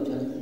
चलते।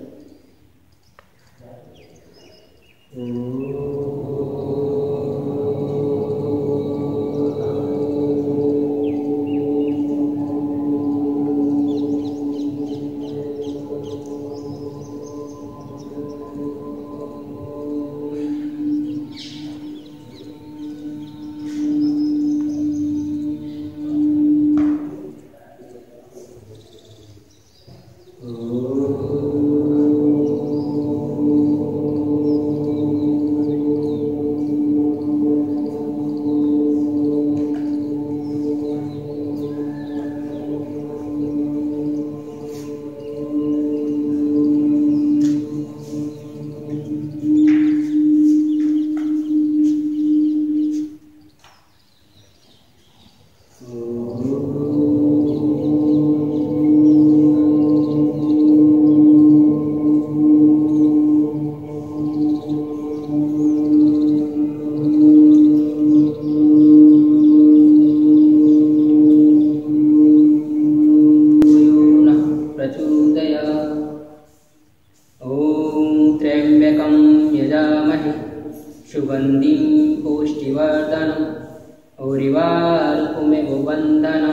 सुगंधिं पुष्टिवर्धनम् उर्वारुकमेव वन्दना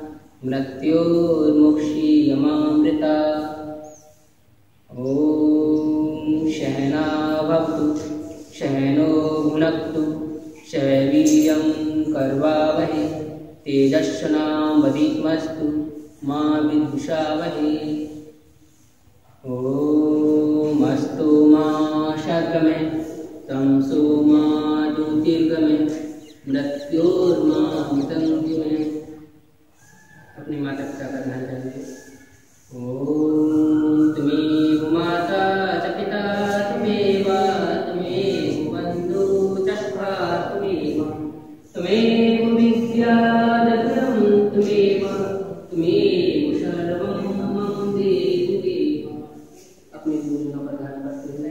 मृत्योर्मुक्षीयमामृता। ॐ सहना भवतु सहनो भुनक्तु सह वीर्यं कर्वावहै तेजस्विनावधीतमस्तु मा विद्विषावहै। ॐ अस्तु मा शार्ङ्गमे तमसो मा ज्योतिर्गमय मृत्योर्मामृतंगमय। अपनी माता पिता का ध्यान रखिए। ओम त्वमेव माता च पिता त्वमेव बन्धु च सखा त्वमेव विद्या दत्तं त्वमेव सर्वं मम देहि। अपने गुरुजनों का ध्यान रखते हुए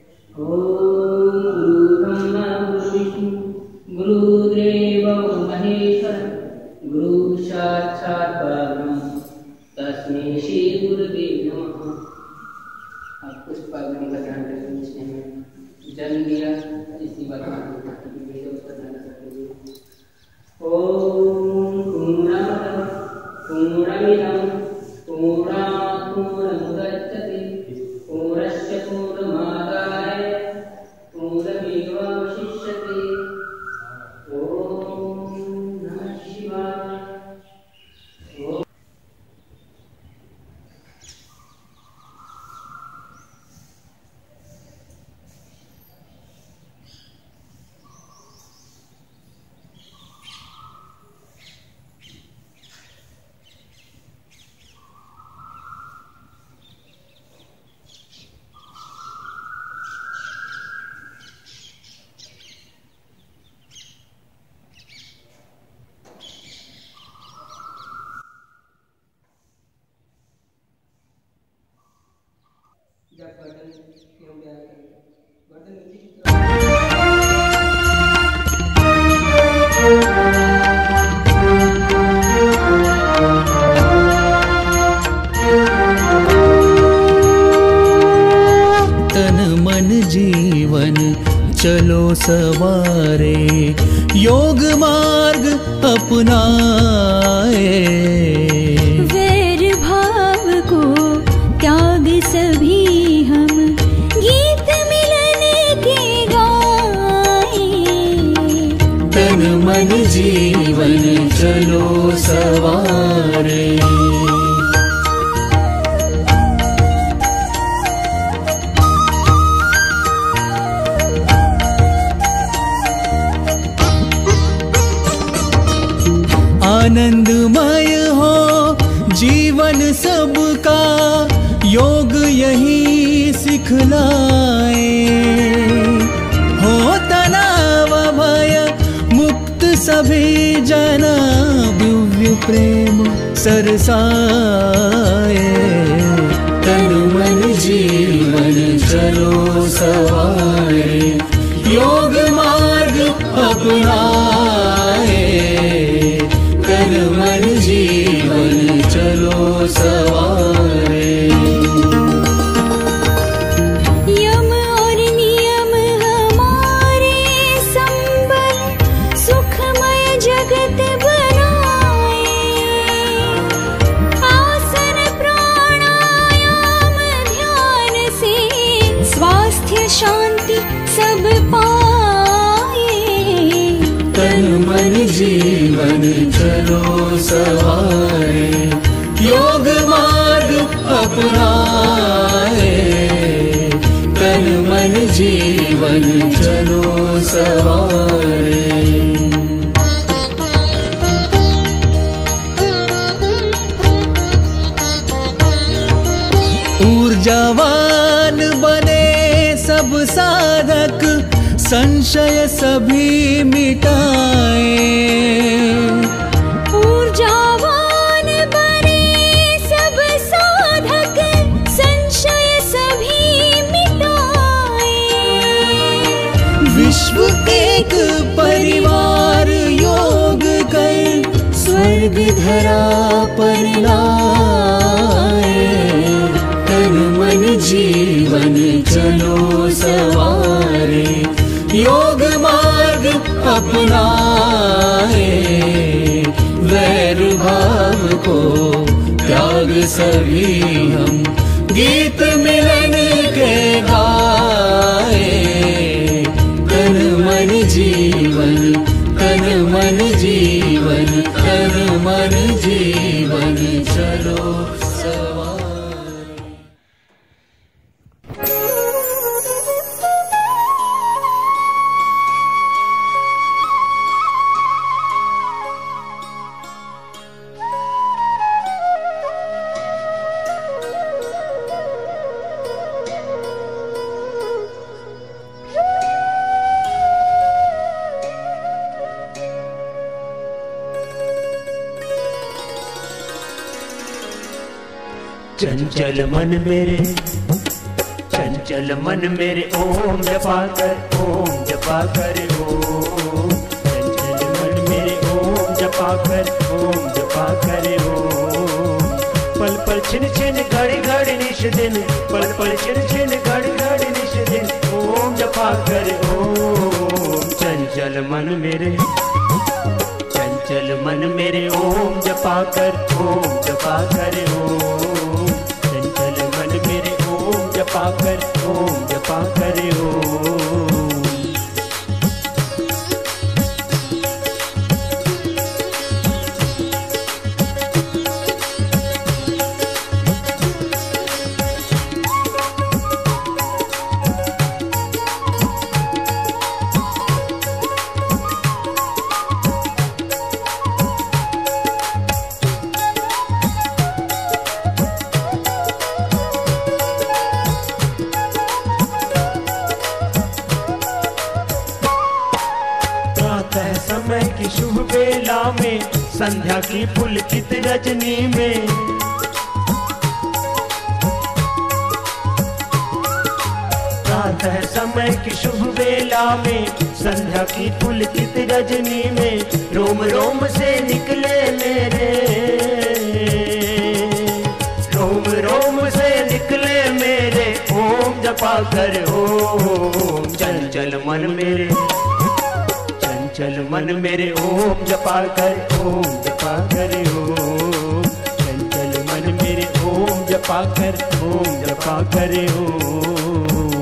गुरुदेव महेश्वर गुरु साक्षात् परब्रह्म तस्मै श्री गुरुवे नमः। आप उस परब्रह्म का ध्यान रखें जिसने हमें जन्म दिया, इसी बात का ध्यान रखेंगे। ओम पूर्णमिदं पूर्णात् पूर्णमुदच्यते पूर्णस्य पूर्णमादाय पूर्णमेवावशिष्यते। ओम नमः शिवाय। तन मन जीवन चलो सवारे योग मार्ग अपनाए। वैर भाव को त्याग सभी हम गीत मिलन के गाए। तन मन जीवन चलो सवारे आनंदमय हो जीवन सबका योग यही सिखलाए। हो तनाव भय मुक्त सभी जना दिव्य प्रेम सरसाए। तन मन जीवन चलो सवारे योग मार्ग अपनाए। तन मन जीवन चलो सवारे। शांति सब पाए। तन मन जीवन चलो सवारे, योग मार्ग अपनाए। तन मन जीवन चलो सवारे। ऊर्जावान बने सब साधक, संशय सभी मिटाए। ऊर्जावान बने सब साधक, संशय सभी मिटाए। विश्व एक परिवार योग कर, स्वर्ग धरा पर लाए। तन मन जीवन चलो सवारे, योग मार्ग अपनाए। वैर भाव को त्याग सभी हम, गीत मिलन के गाए। तन मन जीवन, तन मन जीवन, तन मन जीवन चलो सवारे। चंचल मन मेरे, चंचल मन मेरे ओम जपा कर, ओम जपा कर ओम। चंचल मन मेरे ओम जपा कर, ओम जपा कर ओम। पल पल छिन छिन घड़ी घड़ी निश दिन, पल पल छिन छिन घड़ी घड़ी निश दिन, ओम जपा कर ओम। चंचल मन मेरे, चंचल मन मेरे ओम जपा कर, ओम जपा कर ओम। चंचल मन मेरे ओम जपा कर, ओम जपा कर ओम। समय की शुभ बेला में, संध्या की पुलकित रजनी में। प्रातः समय की शुभ बेला में, संध्या की पुलकित रजनी में। रोम रोम से निकले मेरे, रोम रोम से निकले मेरे ओम जपा कर ओम। चंचल मन मेरे, चंचल मन मेरे ओम जपा कर, ओम जपा कर ओम। चंचल मन मेरे ओम जपा कर, ओम जपा कर ओम।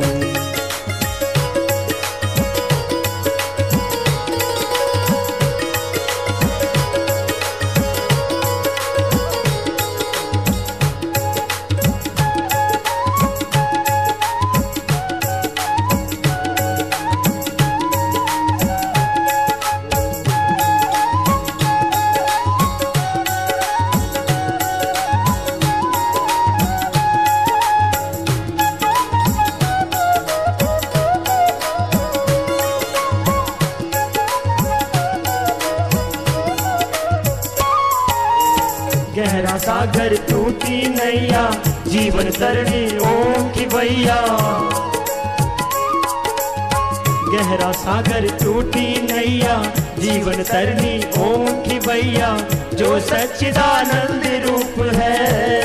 गहरा सागर टूटी नैया, जीवन तरणी ओम की भैया। गहरा सागर टूटी नैया, जीवन तरणी ओम की भैया। जो सच्चिदानंद रूप है,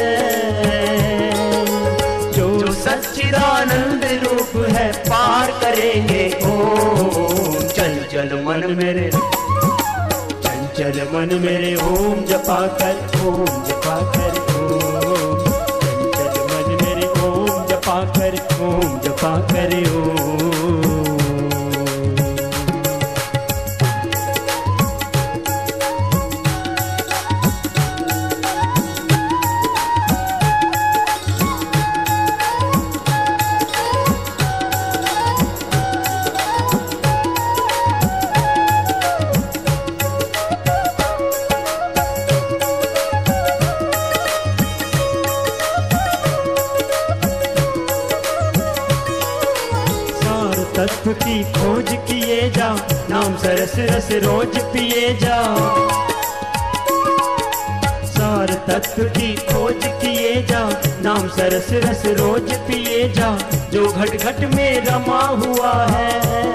जो सच्चिदानंद रूप है, पार करेंगे ओम। चंचल मन मेरे, चंचल मन मेरे ओम जपा कर, ओम जपा कर ओम। चंचल मन मेरे ओम जपा कर, ओम जपा कर ओम। तत्व की खोज किए जाओ, नाम सरस रस रोज पिए जाओ। सार तत्व की खोज किए जाओ, नाम सरस रस रोज पिए जाओ। जो घट घट में रमा हुआ है,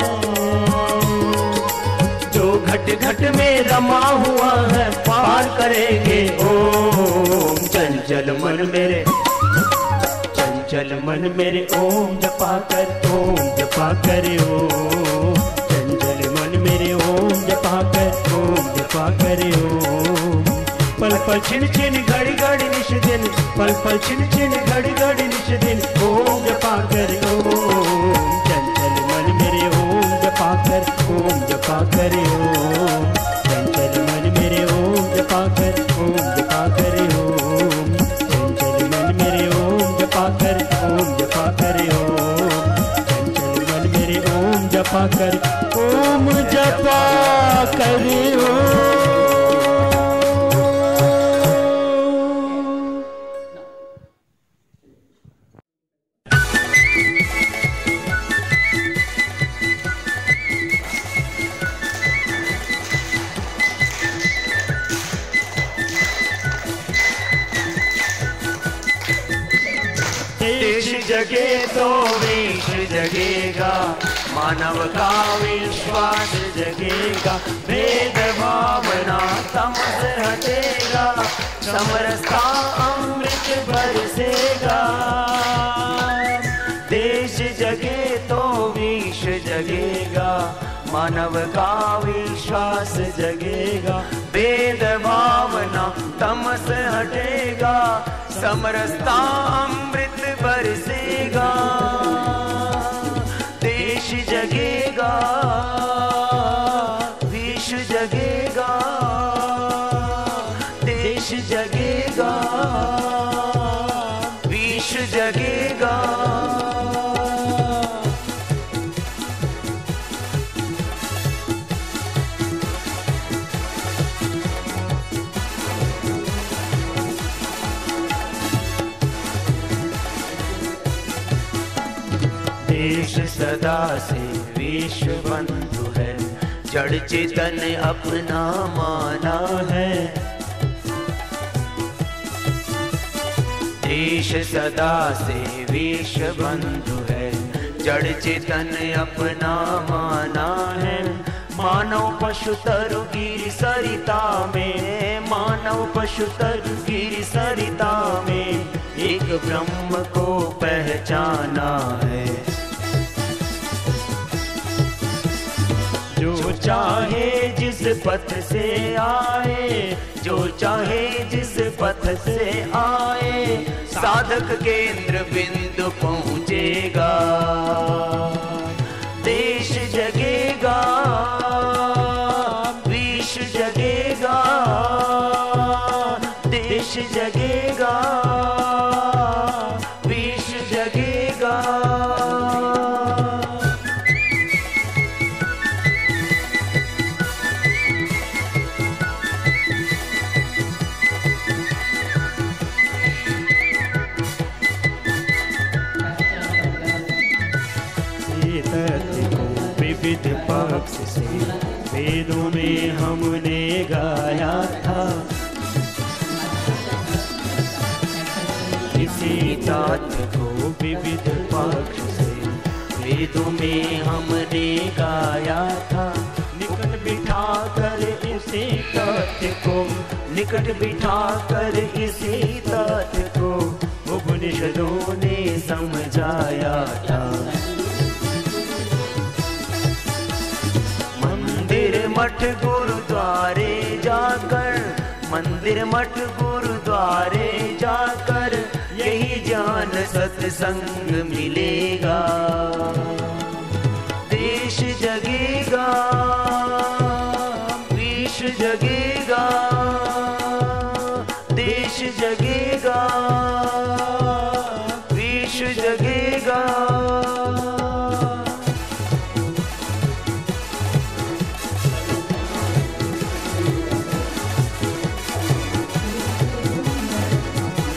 जो घट घट में रमा हुआ है, पार करेंगे ओम। चंचल मन मेरे, चंचल मन मेरे ओम जपा कर, ओम जपा कर ओम। चंचल मन मेरे ओम जपा कर, ओम जपा कर ओम। पल पल छिन छिन घड़ी घड़ी निश दिन, पल पल छिन छिन घड़ी घड़ी निश दिन, ओम जपा कर ओम। चंचल मन मेरे ओम जपा कर, ओम जपा कर ओम। चंचल मन मेरे ओम जपा कर, ओम जपा कर ओम। चंचल मन मेरे ओम जपा कर, ओम जपा कर ओम। चंचल मन मेरे ओम जपा कर, ओम जपा कर ओम। देश जगे तो विश्व जगेगा, मानव का विश्वास जगेगा। भेद भावना तमस हटेगा, समरसता अमृत बरसेगा। देश जगे तो विश्व जगेगा, मानव का विश्वास जगेगा। भेद भावना तमस हटेगा, समरसता अमृत बरसेगा। देश जगेगा, विश्व जगेगा। देश जगेगा, विश्व जगेगा। देश सदा से विश्व बंधु है, जड़ चेतन अपना माना है। देश सदा से विश्व बंधु है, जड़ चेतन अपना माना है। मानव पशु तरु गिर सरिता में, मानव पशु तरु गिर सरिता में, एक ब्रह्म को पहचाना है। जो चाहे जिस पथ से आए, जो चाहे जिस पथ से आए, साधक केंद्र बिंदु पहुंचेगा। देश जगेगा, विश्व जगेगा। देश जगेगा, विश्व जगेगा। विविध पक्ष से वेदों में हमने गाया था। इसी तथ्य को विविध पक्ष से वेदों में हमने गाया था। निकट बिठा कर इसी तथ्य को, निकट बिठा कर इसी तथ्य को उपनिषदों ने समझाया था। मंदिर मठ गुरुद्वारे जाकर, मंदिर मठ गुरुद्वारे जाकर, यही ज्ञान सत्संग मिलेगा। देश जगेगा, विश्व जगेगा। देश जगेगा, विश्व जगेगा।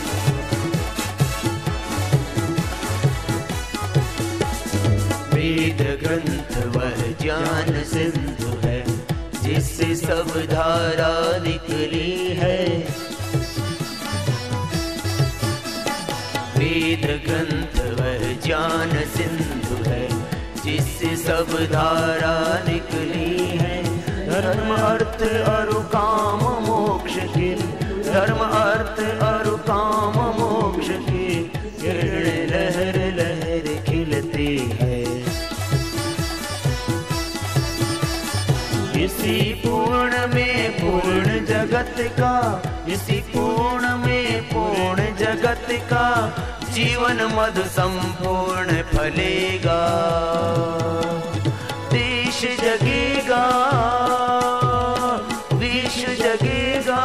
वेद वेद ग्रंथ वह ज्ञान सिंधु है, जिससे सब धारा निकली है। वेद ग्रंथ वह ज्ञान सिंधु है, जिससे सब धारा निकली है। धर्म अर्थ और काम मोक्ष की, धर्म अर्थ और काम मोक्ष की किरण लहर लहर खिलती है। इसी पूर्ण में पूर्ण जगत का, इसी पूर्ण में पूर्ण जगत का जीवन मधु संपूर्ण फलेगा। देश जगेगा, विश्व जगेगा,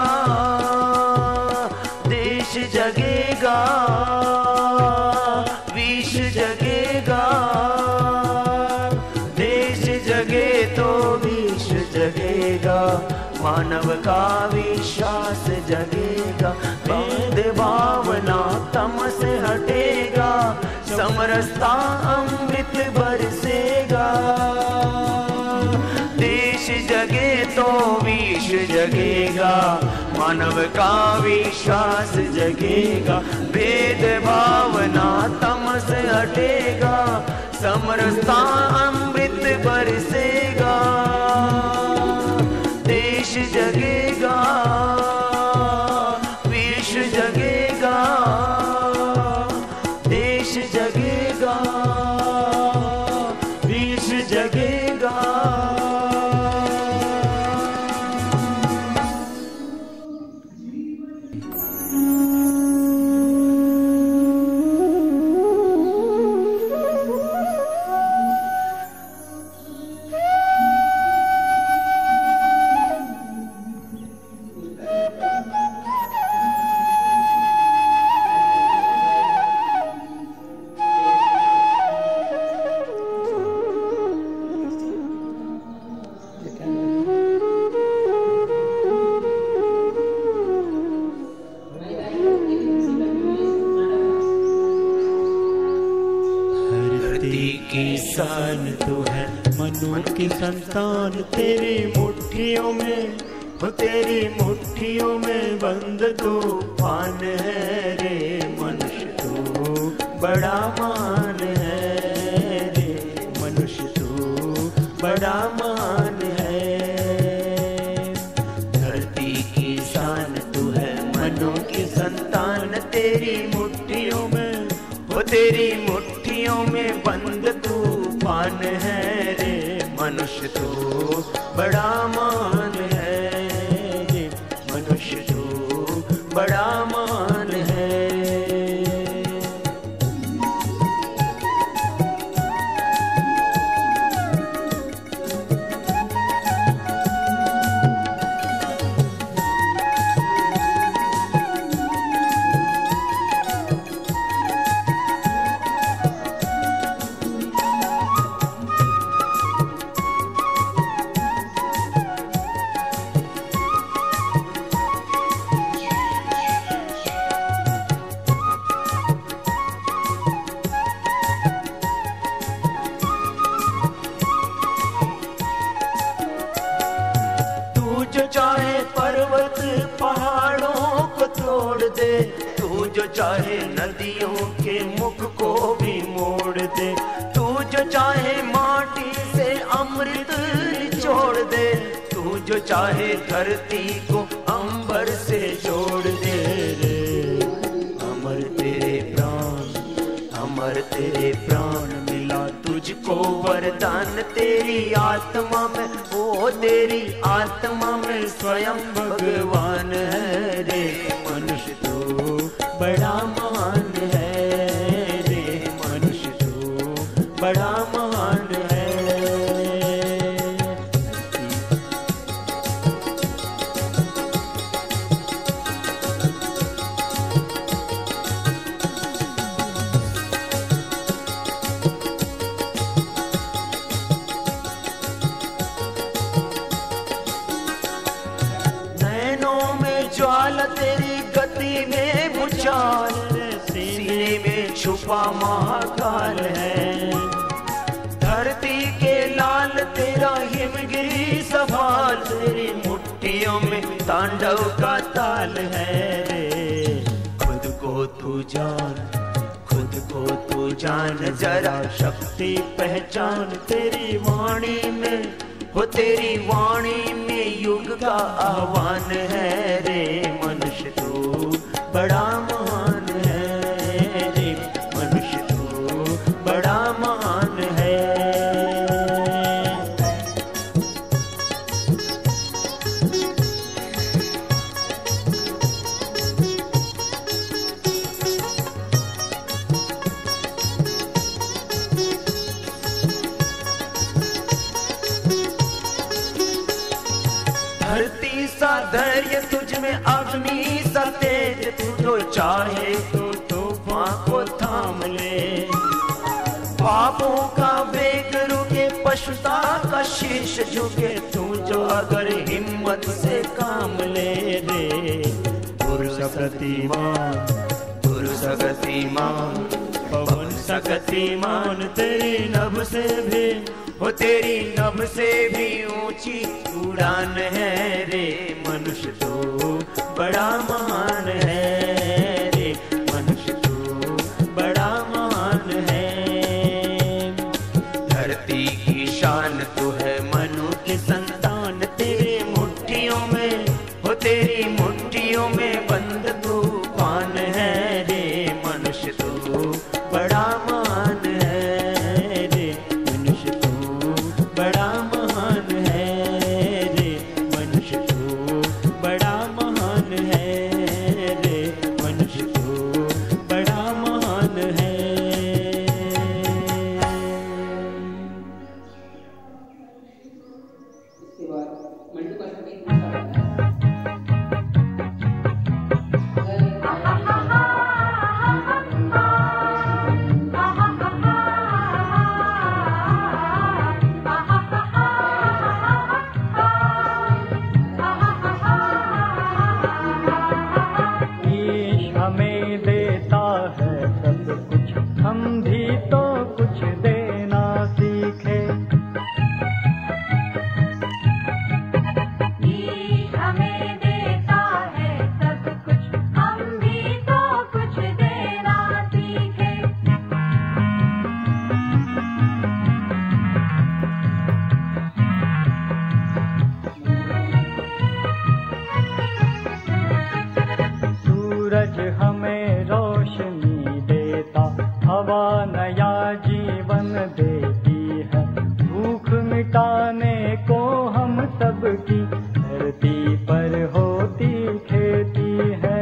देश जगेगा, विश्व जगेगा। देश जगे तो विश्व जगेगा, मानव का विश्वास जगेगा। भेद भावना तम से हटेगा, समरसता अमृत बरसेगा। देश जगे तो विश्व जगेगा, मानव का विश्वास जगेगा। भेद भावना तम से हटेगा, समरसता अमृत बरसेगा। देश जगेगा, विश्व जगेगा, देश जगेगा, विश्व जगेगा। किसान तू है मनु की संतान, तेरी मुट्ठियों में, तेरी मुट्ठियों में बंद तूफान है रे। मनुष्य तू बड़ा मान है रे, मनुष्य तू बड़ा मान है। धरती की शान तू है मनु की संतान, तेरी मुट्ठियों में, वो तेरी मुट्ठियों में बंद तूफान है रे। मनुष्य तो बड़ा मान है रे, मनुष्य तो बड़ा मान है। पर्वत पहाड़ों को तोड़ दे, तू जो चाहे नदियों के मुख को भी मोड़ दे, तू जो चाहे माटी से अमृत निचोड़ दे, तू जो चाहे धरती को अंबर से जोड़ दे रे। अमर तेरे प्राण, अमर तेरे प्राण मिला तुझको वरदान, तेरी आत्मा में, ओ तेरी आत्मा में स्वयं भगवान है रे। मनुष्य तो बड़ा महान है रे, मनुष्य तो बड़ा महान है। ज्वाला तेरी गति में भूचाल, सीने में छुपा महाकाल है। धरती जान जरा शक्ति पहचान तेरी वाणी में, वो तेरी वाणी में युग का आह्वान है रे। मनुष्य तू बड़ा महान है रे, मनुष्य तू बड़ा महान है। धरती सा धैर्य तुझ में, अग्नि सा तेज, तू जो चाहे तो तूफान को थाम ले। पापों का वेग रुके, पशुता का शीश झुके, तू जो अगर हिम्मत से काम ले रे। पुरुष गतिमान, पुरुष गतिमान, पवन सा गतिमान, तेरी नभ से भी, वो तेरी नभ से भी ऊंची उड़ान है रे। मनुष्य तो बड़ा महान है रे, मनुष्य तो बड़ा महान है। धरती की शान तू है, मनु की संतान, तेरे मुट्ठियों में, वो तेरी मुट्ठियों में बंद तूफान है रे। मनुष्य तो बड़ा महान है रे, मनुष्य तो बड़ा महान है रे, मनुष्य तो बड़ा महान है रे, मनुष्य तो बड़ा महान है। इसके बाद मंडू का संगीत हमें देता है सब कुछ, हम भी तो कुछ देना सीखे। हमें देता है सब कुछ, हम भी तो कुछ देना सीखे। सूरज हमें रोशनी देता, हवा नया जीवन देती है, भूख मिटाने को हम सबकी धरती पर होती खेती है।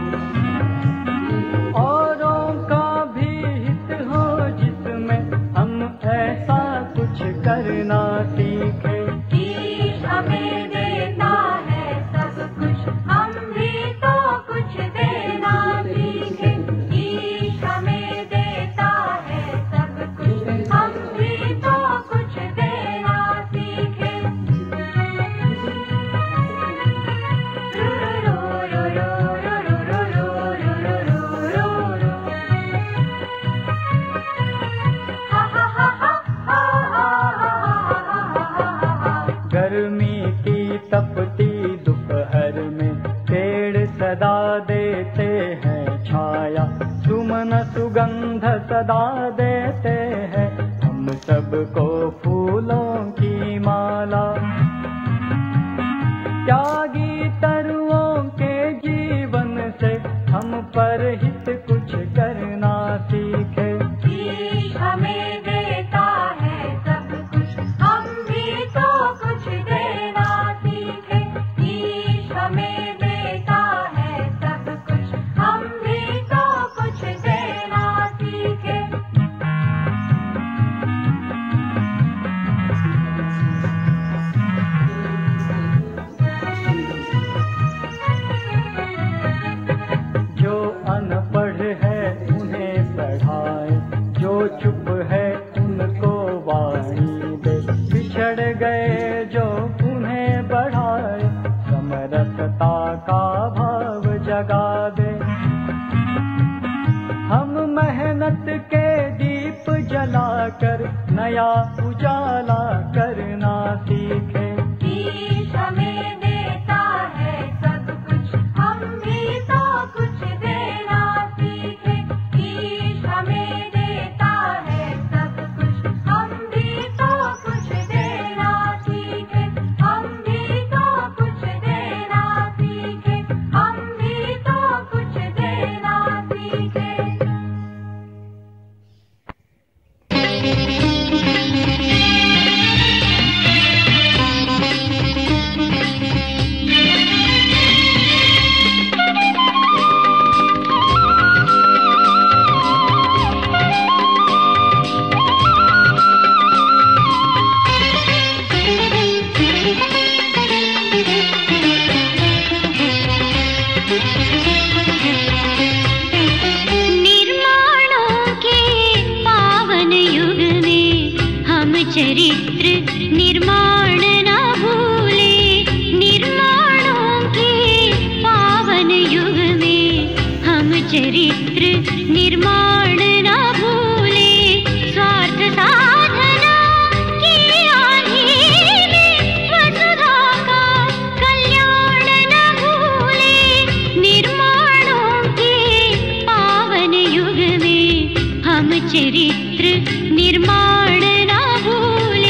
औरों का भी हित हो जिसमें हम ऐसा कुछ करना सीखे। हमें देता है सब कुछ, हम भी तो कुछ देना सीखे। हमें देता है सब कुछ, हम भी तो कुछ देना सीखे। रो रो रो रो रो रो रो रो रो रो रो। हा हा हा हा हा हा। गर्मी की तपती दोपहर में पेड़ सदा देते हैं छाया, सुमन सुगंध सदा देते हैं हम सबको फूलों की माला। त्यागी तरुओं के जीवन से हम पर हित कुछ करना सीखे। हमें देता है सब कुछ, हम भी तो कुछ देना सीखे। हमें देता है सब कुछ, हम भी तो कुछ देना सीखे। जो अनपढ़ है उन्हें पढ़ाए, जो चुप है उनको वाणी दे, बिछड़ गए जो उन्हें बढ़ाए, समरसता का भाव जगा दे। हम मेहनत के दीप जलाकर नया उजाला करना सीखे। हमें देता है सब कुछ, हम भी तो कुछ देना सीखे। हमें देता चरित्र निर्माण न भूले, निर्माणों के पावन युग में हम चरित्र निर्माण न भूले। स्वार्थ साधना की आंधी में वसुधा का कल्याण न भूले, निर्माणों के पावन युग में हम चरित्र निर्माण न भूले।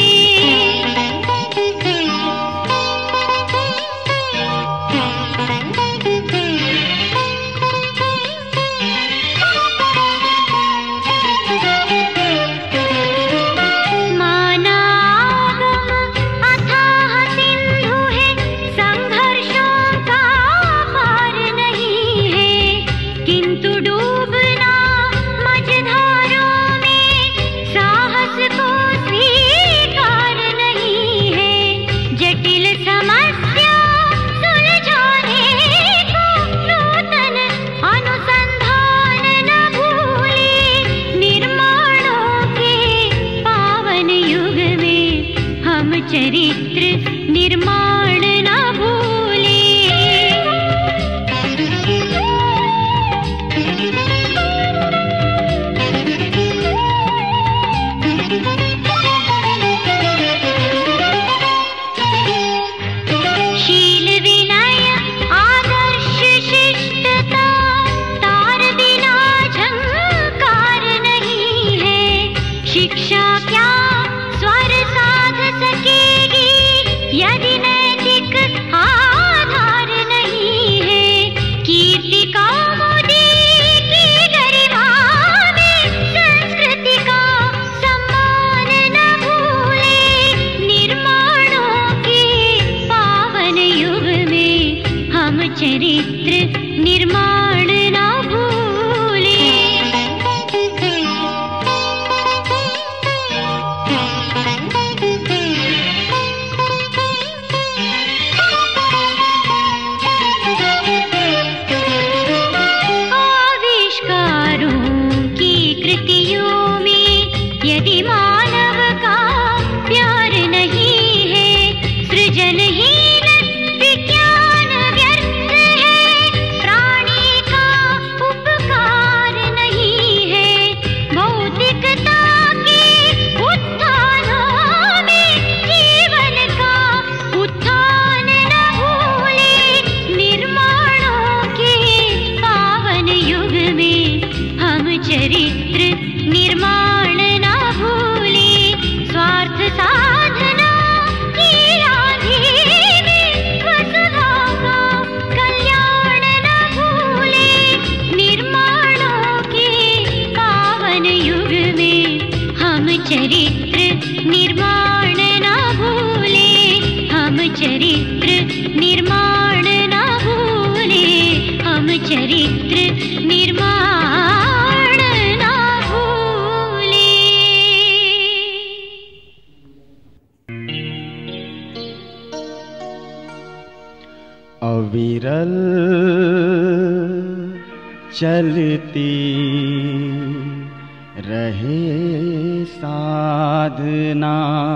चरित्र निर्माण न भूले। शील विनय आदर्श शिष्टता तार बिना झंकार नहीं है। शिक्षा क्या स्वर साध सकेगी यदि नैतिक आधार नहीं है। कीर्ति कौमुदी की गरिमा में संस्कृति का सम्मान न भूले, निर्माणों के पावन युग में हम चरित्र निर्माण न भूले। यदि मानव का प्यार नहीं है, सृजनहीन विज्ञान व्यर्थ है। प्राणी का उपकार नहीं है, भौतिकता के उत्थानों में जीवन का उत्थान न भूले। निर्माणों के पावन युग में हम चरित्र निर्माण न भूले। स्वार्थ साधना की आंधी में वसुधा का कल्याण न भूले, निर्माणों के पावन युग में हम चरित्र निर्माण न भूले। हम चरित्र निर्माण न भूले, हम चरित्र निर्माण न भूले। अविरल चलती रहे साधना,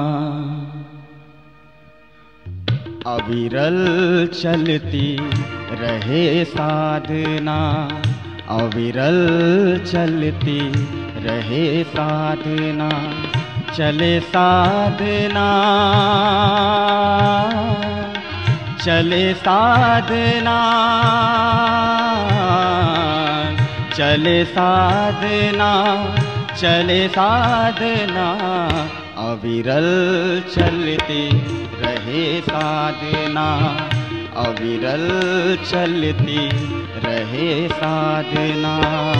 अविरल चलती रहे साधना, अविरल चलती रहे साधना। चले साधना, चले साधना, चले साधना, चले साधना। अविरल चलती रहे साधना, अविरल चलती रहे साधना।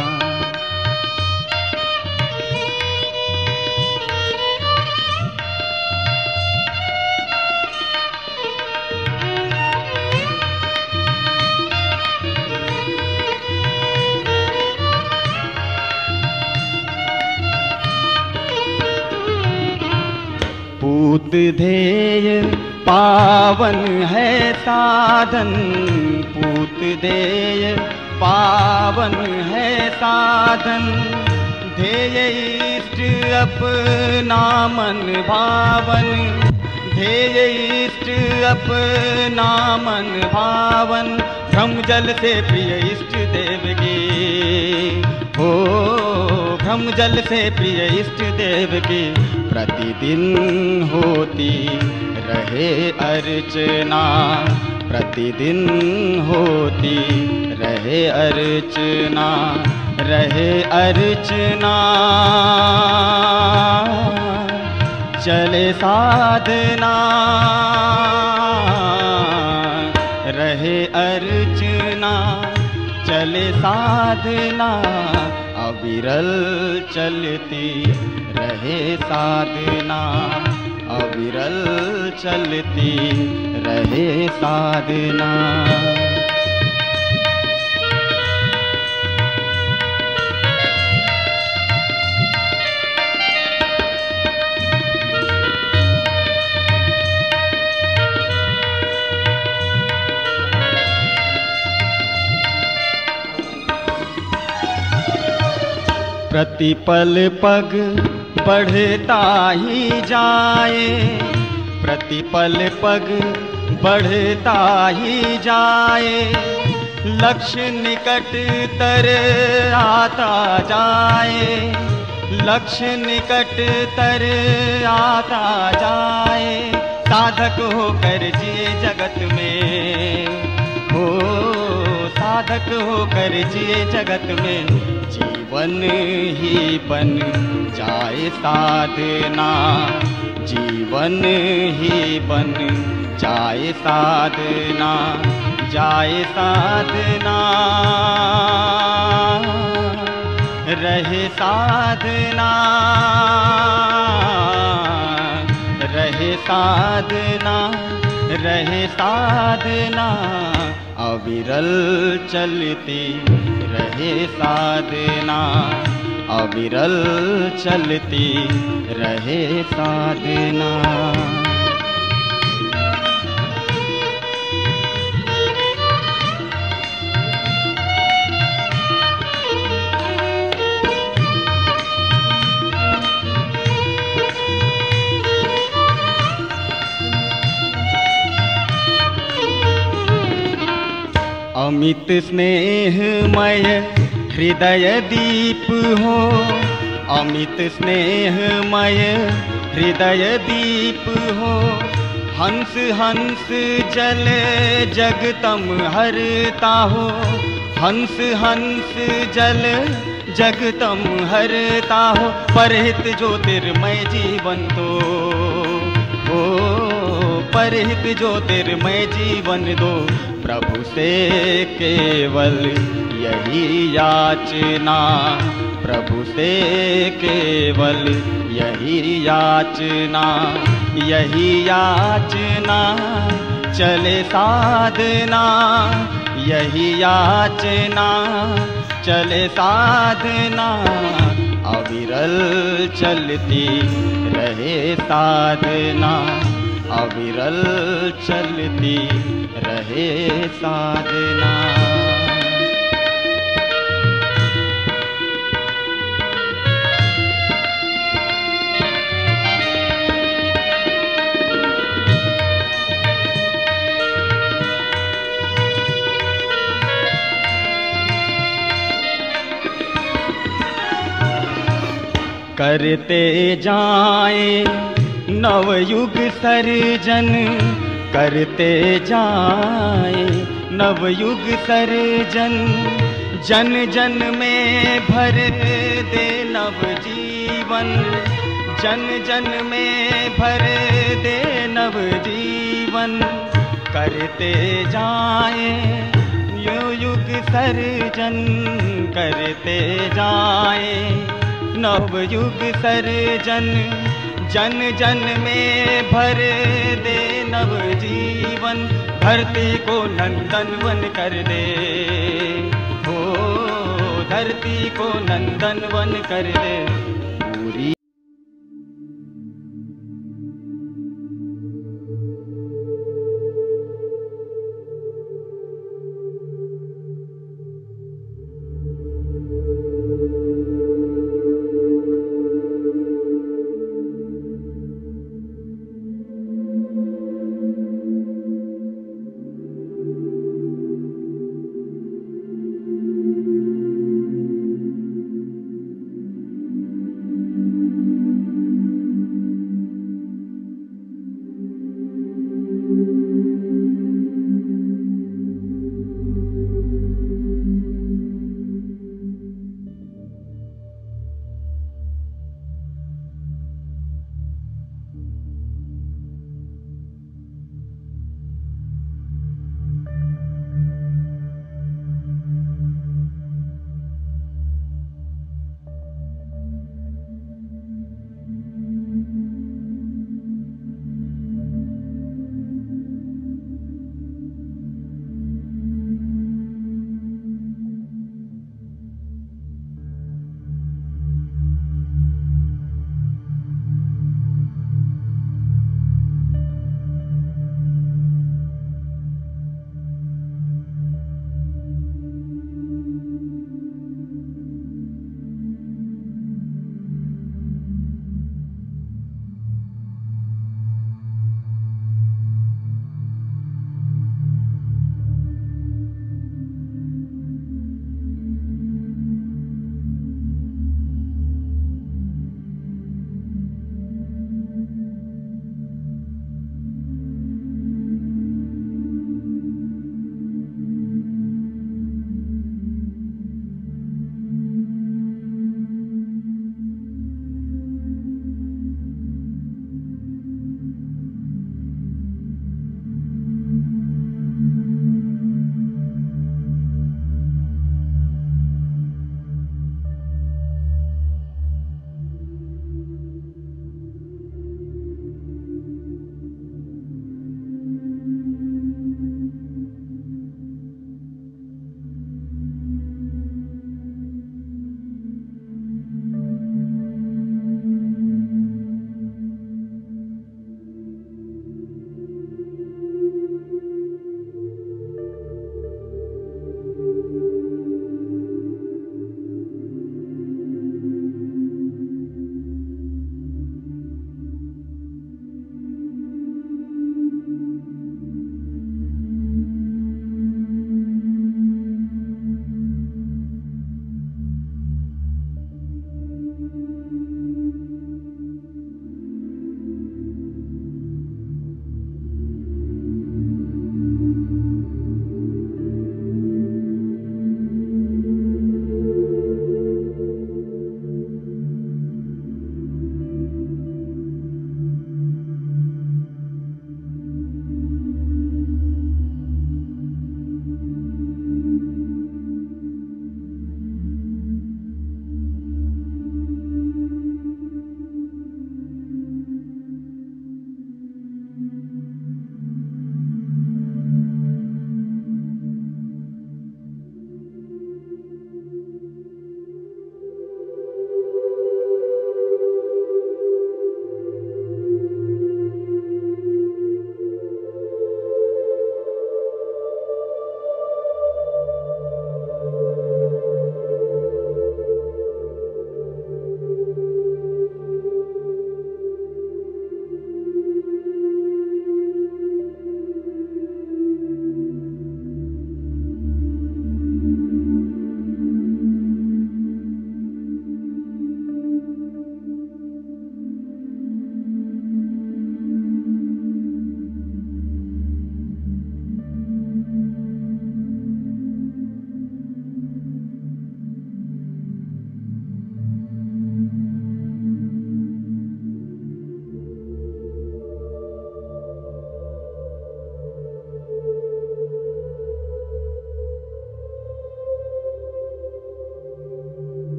पूत ध्येय पावन है साधन, पूत ध्येय पावन है साधन। ध्येय इष्ट अपना मन भावन, ध्येय इष्ट अपना मन भावन, भ्रम जल से प्रिय इष्ट देव की हो, भ्रम जल से प्रिय इष्ट देव की प्रतिदिन होती रहे अर्चना, प्रतिदिन होती रहे अर्चना, रहे अर्चना, चले साधना, रहे अर्चना, चले साधना, अविरल चलती रहे साधना, अविरल चलती रहे साधना। प्रतिपल पग बढ़ता ही जाए, प्रतिपल पग बढ़ता ही जाए, लक्ष्य निकट तर आता जाए, लक्ष्य निकट तर आता जाए, साधक होकर जिए जगत में हो, साधक होकर जिए जगत में, जीवन ही बन जाए साधना, जीवन ही बन जाए साधना, जाए साधना, रहे साधना, रहे साधना, रहे साधना, अविरल चलती रहे साधना, अविरल चलती रहे साधना। अमित स्नेहमय हृदय दीप हो, अमित स्नेहमय हृदय दीप हो, हंस हंस जल जगतम हरता हो, हंस हंस जल जगतम हरता हो, परहित ज्योतिर्मय जीवन तो हो, परहित ज्योतिर्मय जीवन दो, प्रभु से केवल यही याचना, प्रभु से केवल यही याचना, यही याचना, चले साधना, यही याचना, चले साधना, अविरल चलती रहे साधना, अविरल चलती रहे साधना। करते जाए नवयुग सर्जन, करते जाए नवयुग सर्जन, जन जन में भर दे नव जीवन, जन जन में भर दे नव जीवन, करते जाए युग सर्जन, करते जाए नवयुग सर्जन, जन जन में भर दे नव जीवन, धरती को नंदनवन कर दे हो, धरती को नंदनवन कर दे,